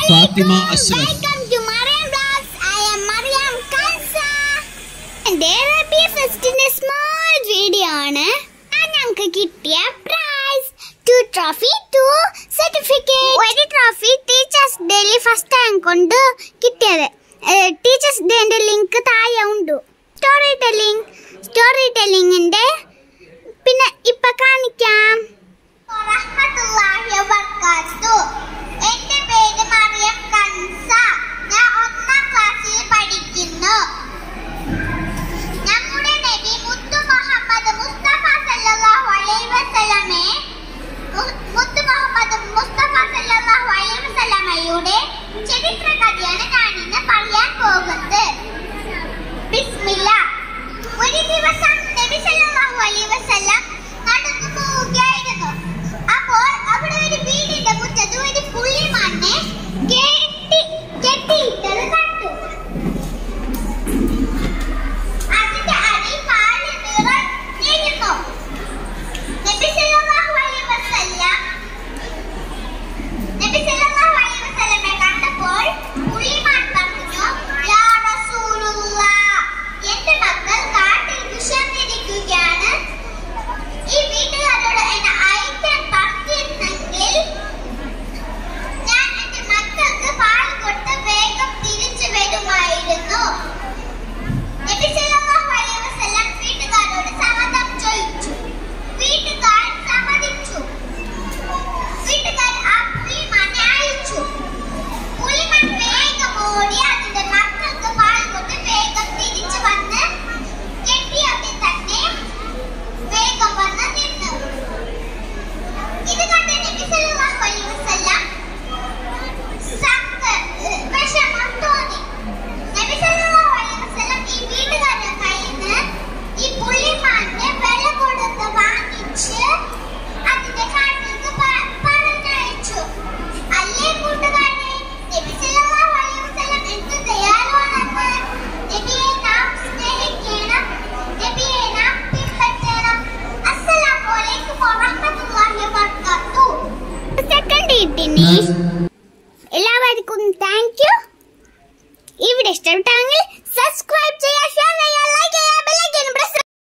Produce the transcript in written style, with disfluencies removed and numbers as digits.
Fatima Ashraf. Welcome to Mariyam vlogs. I am Mariyam khansa. And there will be first in a small video on and kittiya prize 2 trophy 2 certificate. One trophy teachers daily first time kondu kittiyade. Teachers day inde link thaaya undu. Storytelling inde pinne ippa kaanikam. Warahmatullahi wabarakatuh. Ente pere Mariyam khansa. ഞാൻ 1ാം ക്ലാസ്സിൽ പഠിക്കുന്നു. നമ്മുടെ നബി മുത്തു മുഹമ്മദ് മുസ്തഫ സല്ലല്ലാഹു അലൈഹി വസല്ലമയുടെ ചരിത്ര കഥയാണ് ഞാൻ ഇന്ന് പറയാൻ പോകുന്നത്. ബിസ്മില്ലാഹ്. ഒരു ദിവസം നബി സല്ലല്ലാഹു അലൈഹി വസല്ലം നടന്നു പോവുകയായിരുന്നു. അപ്പോൾ അവിടെ ഒരു വീടിന്റെ മുറ്റത്ത് ഒരു പുള്ളിമാനെ കെട്ടിയിട്ടത് കണ്ടു. അതിന്റെ അടിയിൽ പാല് നിറഞ്ഞിരുന്നു. നബി സല്ലല്ലാഹു അലൈഹി വസല്ലമയെ കണ്ടപ്പോൾ പുള്ളിമാൻ പറഞ്ഞു, യാ റസൂലുള്ളാഹ്, എന്റെ മക്കൾ കാട്ടിൽ വിശന്നിരിക്കുകയാണ്. ഈ വീട്ടുകാരോട് എന്നെ അയക്കാൻ പറഞ്ഞിരുന്നെങ്കിൽ ഞാൻ എന്റെ മക്കൾക്ക് പാൽ കൊടുത്ത് വേഗം തിരിച്ചു വരുമായിരുന്നു. നബി സല്ലല്ലാഹു അലൈഹി വസല്ലം വീട്ടുകാരോട് സമ്മതം ചോദിച്ചു. വീട്ടുകാർ സമ്മതിച്ചു. വീട്ടുകാർ ആ പുള്ളിമാനെ അയച്ചു. പുള്ളിമാൻ വേഗം ഓടി അതിന്റെ മക്കൾക്ക് പാൽ കൊടുത്ത് വേഗം തിരിച്ചു വന്ന് കെട്ടിയതിൽ തന്നെ വേഗം വന്ന് നിന്നു. ഇത് കണ്ട് നബി സല്ലല്ലാഹു അലൈഹി വസല്ലം വിഷമം തോന്നി. നബി സല്ലല്ലാഹു അലൈഹി വസല്ലം ഈ വീട്ടുകാരുടെ കയ്യിൽ നിന്ന് ഈ പുള്ളിമാനെ വില കൊടുത്ത് വാങ്ങിച്ച് അതിന്റെ കാട്ടിലേക്ക് പറഞ്ഞയച്ചു. അല്ലേ കൂട്ടുകാരെ, നബി സല്ലല്ലാഹു അലൈഹി വസല്ലം എന്ത് ദയാലുവാണെന്ന്. നബിയെ നാം സ്നേഹിക്കണം, നബിയെ നാം പിൻപറ്റണം. അസ്സലാമു അലൈക്കും വറഹ്മത്തുള്ളാഹി വബറകാതുഹു. സെക്കൻഡ് ഇട്ടിനി എല്ലാവർക്കും താങ്ക് യു. ഈ വീഡിയോ ഇഷ്ടപ്പെട്ടാൽ